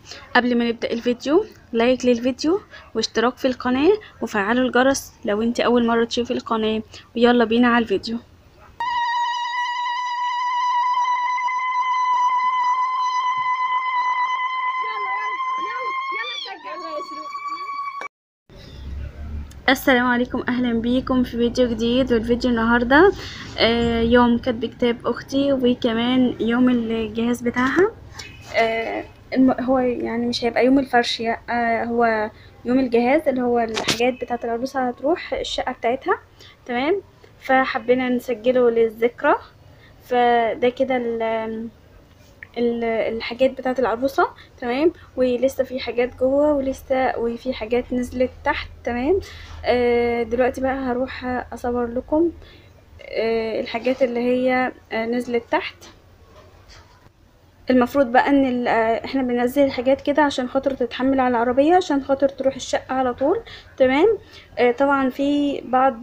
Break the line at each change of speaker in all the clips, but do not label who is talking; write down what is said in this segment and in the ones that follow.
قبل ما نبدأ الفيديو لايك للفيديو واشتراك في القناة وفعلوا الجرس لو انت اول مرة تشوفي القناة. ويلا بينا على الفيديو. السلام عليكم، اهلا بيكم في فيديو جديد. والفيديو النهارده يوم كتب كتاب اختي وكمان يوم الجهاز بتاعها. هو يعني مش هيبقى يوم الفرش، هو يوم الجهاز اللي هو الحاجات بتاعه العروسه هتروح الشقه بتاعتها. تمام، فحبينا نسجله للذكرى. فده كده الحاجات بتاعه العروسه. تمام، ولسه في حاجات جوه وفي حاجات نزلت تحت. تمام، دلوقتي بقى هروح اصور لكم الحاجات اللي هي نزلت تحت. المفروض بقى ان احنا بننزل الحاجات كده عشان خاطر تتحمل على العربية، عشان خاطر تروح الشقة على طول. تمام، طبعا في بعض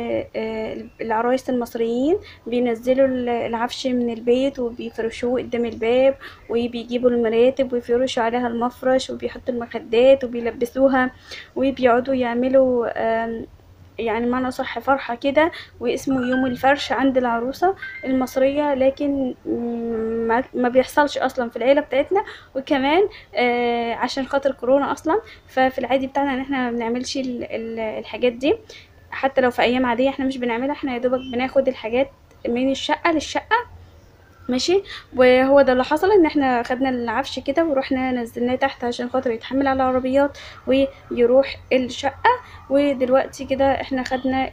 العرايس المصريين بينزلوا العفش من البيت وبيفرشوه قدام الباب، وبيجيبوا المراتب ويفرشوا عليها المفرش وبيحطوا المخدات وبيلبسوها وبيقعدوا يعملوا يعني معنى صح فرحة كده، واسمه يوم الفرش عند العروسة المصرية. لكن ما بيحصلش اصلا في العيلة بتاعتنا، وكمان عشان خاطر كورونا اصلا. ففي العادي بتاعنا ان احنا ما بنعملش الحاجات دي. حتى لو في ايام عادية احنا مش بنعملها، احنا يا دوبك بناخد الحاجات من الشقة للشقة. ماشي، وهو ده اللي حصل، ان احنا خدنا العفش كده ورحنا نزلناه تحت عشان خاطر يتحمل على العربيات ويروح الشقة. ودلوقتي كده احنا خدنا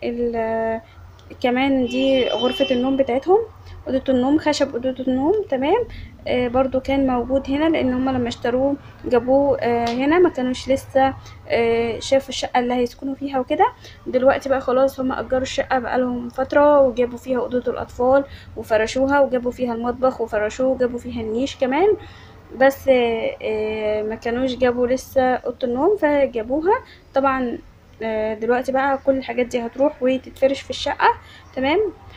كمان دي غرفة النوم بتاعتهم، أوضة النوم، خشب أوضة النوم. تمام، برضو كان موجود هنا لان هما لما اشتروه جابوه هنا، ما كانوش لسه شافوا الشقة اللي هيسكنوا فيها وكده. دلوقتي بقى خلاص هما اجروا الشقة بقالهم فترة، وجابوا فيها أوضة الأطفال وفرشوها، وجابوا فيها المطبخ وفرشوه، وجابوا فيها النيش كمان. بس ما كانوش جابوا لسه أوضة النوم فجابوها. طبعا دلوقتي بقى كل الحاجات دي هتروح وتتفرش في الشقة. تمام،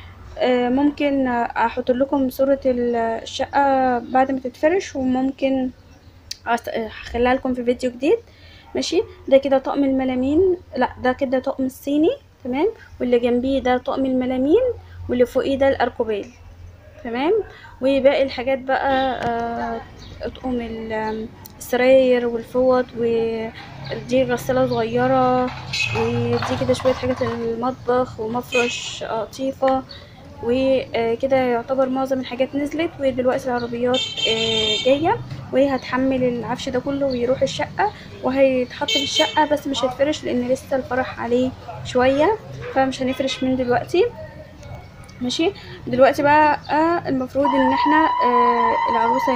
ممكن احط لكم صورة الشقة بعد ما تتفرش، وممكن هخليها لكم في فيديو جديد. ماشي، ده كده طقم الملامين، لا ده كده طقم الصيني. تمام، واللي جنبيه ده طقم الملامين، واللي فوقيه ده الاركوبيل. تمام، وباقي الحاجات بقى طقم السراير والفوط، ودي غسالة صغيرة، ودي كده شوية حاجات للمطبخ ومفرش قطيفة. وكده يعتبر معظم الحاجات نزلت، ودلوقتي العربيات جاية وهتحمل العفش ده كله ويروح الشقة وهيتحط في الشقة، بس مش هيتفرش لان لسه الفرح عليه شوية، فمش هنفرش من دلوقتي. ماشي، دلوقتي بقى المفروض ان احنا العروسه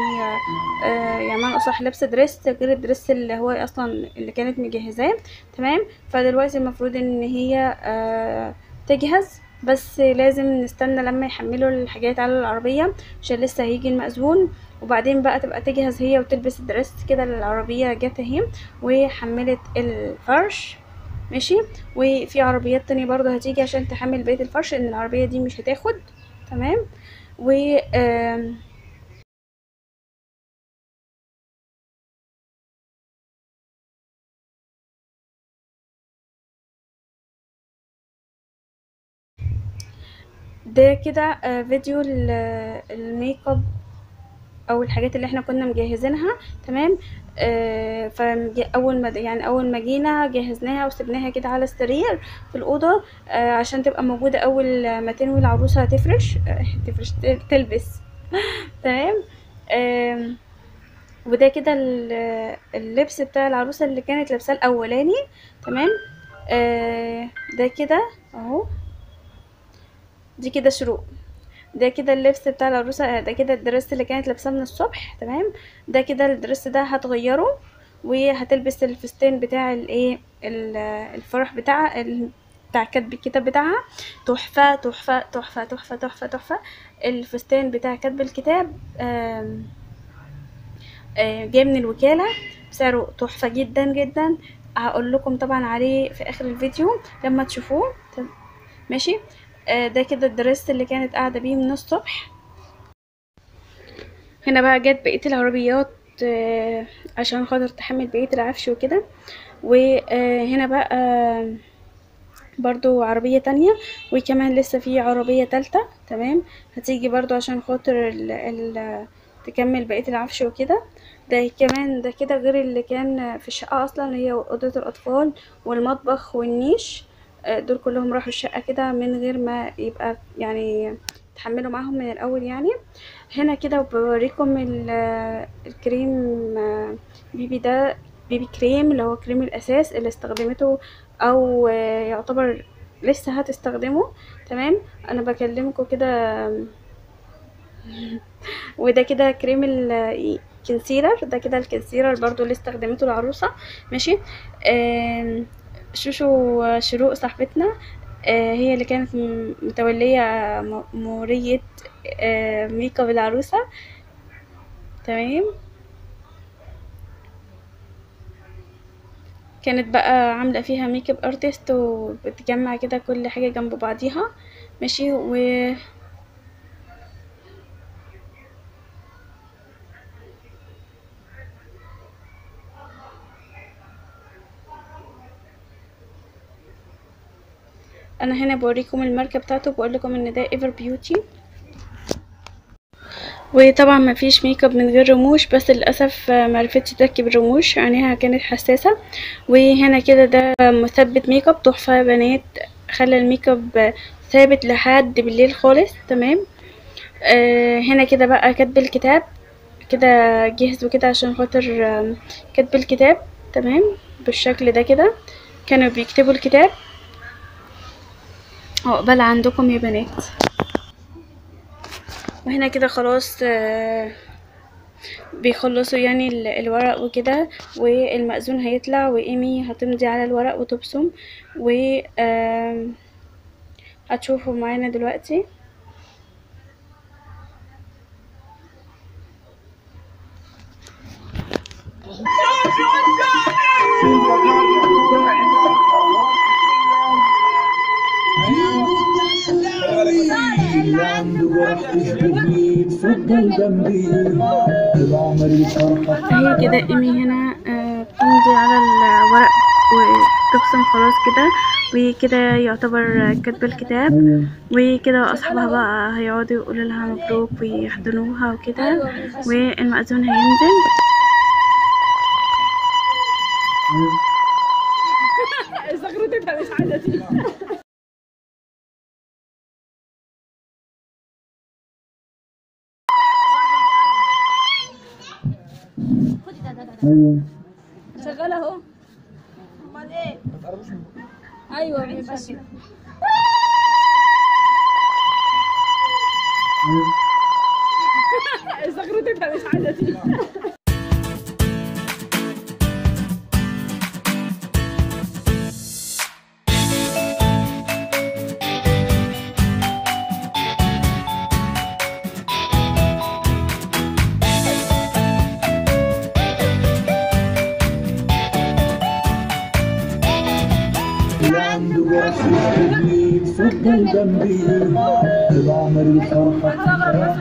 يعني معنى اصح لابسه دريس غير الدريس اللي هو اصلا اللي كانت مجهزاه. تمام، فدلوقتي المفروض ان هي تجهز، بس لازم نستنى لما يحملوا الحاجات على العربيه عشان لسه هيجي المأذون، وبعدين بقى تبقى تجهز هي وتلبس الدريس كده. العربيه جت اهي وحملت الفرش. ماشي، وفي عربيات تانية برضه هتيجي عشان تحمل بقية الفرش، ان العربية دي مش هتاخد. تمام، و ده كده فيديو الميك اب او الحاجات اللي احنا كنا مجهزينها. تمام، اول ما جينا جهزناها وسبناها كده على السرير في الاوضه عشان تبقى موجوده اول ما تنوي العروسه هتفرش تلبس. تمام، وده كده اللبس بتاع العروسه اللي كانت لابساه الاولاني. تمام، ده كده اهو، دي كده شروق. ده كده اللبس بتاع العروسه، ده كده الدرس اللي كانت لابساه من الصبح. تمام، ده كده الدرس ده هتغيره وهتلبس الفستان بتاع الفرح بتاع كتب الكتاب بتاعها. تحفه تحفه تحفه تحفه تحفه تحفه. الفستان بتاع كتب الكتاب جاي من الوكالة، سعره تحفة جدا جدا. هقول لكم طبعا عليه في اخر الفيديو لما تشوفوه. ماشي، ده كده الدرس اللي كانت قاعدة بيه من الصبح. هنا بقى جت بقية العربيات عشان خاطر تحمل بقية العفش وكده. وهنا بقى برضو عربية تانية، وكمان لسه في عربية تالتة تمام هتيجي برضو عشان خاطر تكمل بقية العفش وكده. ده كمان ده كده غير اللي كان في الشقة اصلا، اللي هي اوضة الاطفال والمطبخ والنيش. دول كلهم راحوا الشقة كده من غير ما يبقى يعني تحملوا معاهم من الاول يعني. هنا كده بوريكم الكريم بيبي ده، بيبي كريم اللي هو كريم الاساس اللي استخدمته او يعتبر لسه هتستخدمه تمام. انا بكلمكم كده. وده كده كريم الكونسيلر، ده كده الكونسيلر برضو اللي استخدمته العروسة ماشي. شوشو شروق صاحبتنا هي اللي كانت متولية مورية ميك اب العروسة تمام. كانت بقى عاملة فيها ميك اب ارتست، وبتجمع كده كل حاجة جنب بعضيها ماشي. انا هنا بوريكم الماركة بتاعته، بقول لكم ان ده ايفر بيوتي. وطبعا ما فيش ميك اب من غير رموش، بس للاسف معرفتش تركب الرموش، عينيها كانت حساسة. وهنا كده ده مثبت ميك اب تحفة يا بنات، خلى الميك اب ثابت لحد بالليل خالص تمام. هنا كده بقى كاتب الكتاب كده جهزوا كده عشان خاطر كاتب الكتاب تمام بالشكل ده كده. كانوا بيكتبوا الكتاب عقبال عندكم يا بنات. وهنا كده خلاص بيخلصوا يعني الورق وكده، والمأذون هيطلع وإيمي هتمضي على الورق وتبصم، و هتشوفوا معانا دلوقتي. هي كده ايمي هنا بتمضي على الورق وتبصم خلاص كده، وكده يعتبر كاتبه الكتاب. وكده اصحابها بقى هيقعدوا يقولوا لها مبروك ويحضنوها وكده، والمأذون هينزل. زغرتها مش عايزه تيجي.
ايوه
شغاله اهو. امال ايه؟ ايوه ماشي. زغرتها مش عايزه تيجي.
اتفضل جنبي طول عمري الفرحة.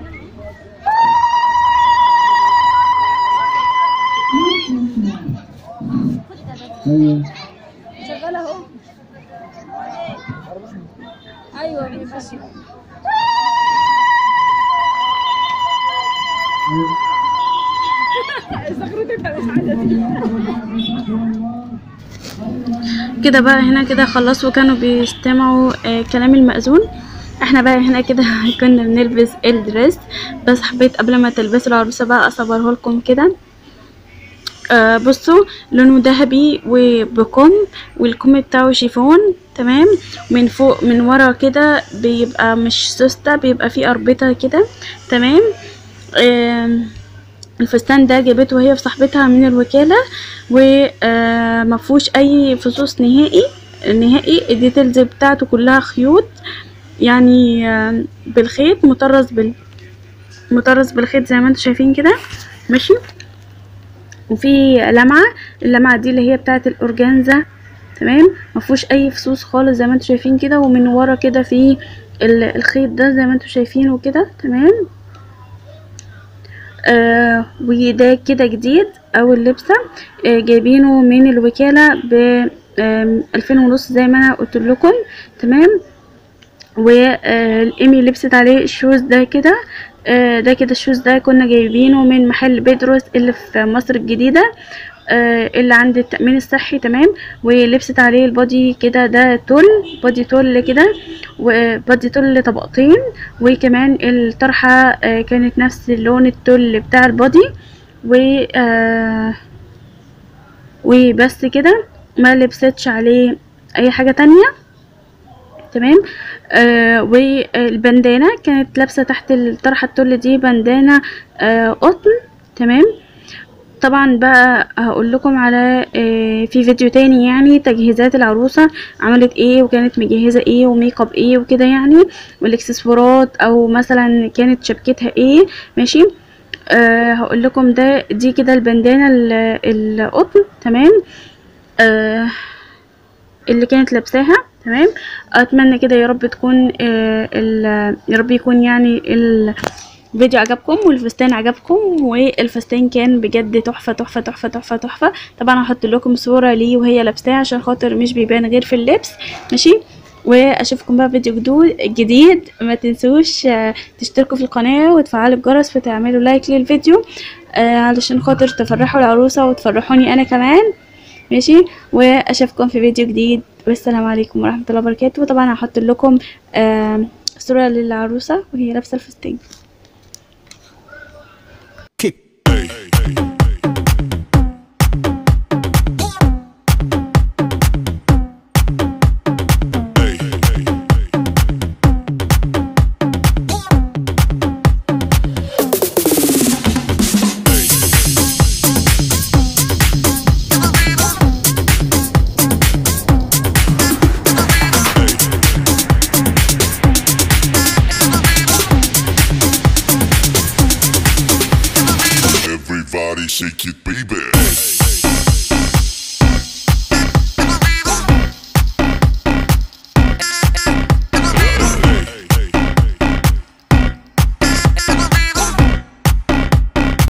ايوه
شغاله اهو. ايوه ماشي. زغرتها مش عايزه تيجي. كده بقى هنا كده خلصوا وكانوا بيستمعوا كلام المأذون. احنا بقى هنا كده كنا بنلبس الدريس، بس حبيت قبل ما تلبسوا العروسة بقى اصوره لكم كده. بصوا لونه ذهبي وبكم، والكم بتاعه شيفون تمام. من فوق من ورا كده بيبقى مش سوستة، بيبقى فيه اربطة كده تمام. الفستان ده جابته هي وصاحبتها من الوكالة، ومفهوش اي فصوص نهائي نهائي. الديتيلز بتاعته كلها خيوط يعني بالخيط مطرز بالخيط زي ما انتم شايفين كده ماشي. وفي لمعة، اللمعة دي اللي هي بتاعت الأورجانزا تمام. مفهوش اي فصوص خالص زي ما انتم شايفين كده. ومن ورا كده في الخيط ده زي ما انتم شايفينه كده تمام. وده كده جديد اول لبسة، جايبينه من الوكالة ب2500 زي ما انا قلت لكم. تمام. وايمي لبست عليه الشوز ده كده. ده كده الشوز ده كنا جايبينه من محل بيدروس اللي في مصر الجديدة، اللي عند التأمين الصحي. تمام. ولبست عليه البادي كده، ده تول، بادي تول كده، وبادي تول طبقتين، وكمان الطرحة كانت نفس اللون التول بتاع البادي. وبس كده، ما لبستش عليه اي حاجة تانية. تمام. والبندانة كانت لابسة تحت الطرحة التول دي بندانة قطن. تمام. طبعا بقى هقول لكم على في فيديو تاني يعني تجهيزات العروسة عملت ايه، وكانت مجهزة ايه، وميك اب ايه وكده يعني، والاكسسوارات، او مثلا كانت شبكتها ايه. ماشي. هقول لكم دي كده البندانة القطن. تمام. اللي كانت لابساها. تمام. اتمنى كده يا رب تكون يا رب يكون يعني الفيديو عجبكم والفستان عجبكم، والفستان كان بجد تحفه تحفه تحفه تحفه تحفه. طبعا هحط لكم صوره ليه وهي لابساه عشان خاطر مش بيبان غير في اللبس. ماشي. واشوفكم بقى فيديو جديد. ما تنسوش تشتركوا في القناه وتفعلوا الجرس وتعملوا لايك للفيديو، علشان خاطر تفرحوا العروسه وتفرحوني انا كمان. ماشي. واشوفكم في فيديو جديد، والسلام عليكم ورحمه الله وبركاته. طبعا هحط لكم صوره للعروسه وهي لابسه الفستان.
Everybody shake it, baby.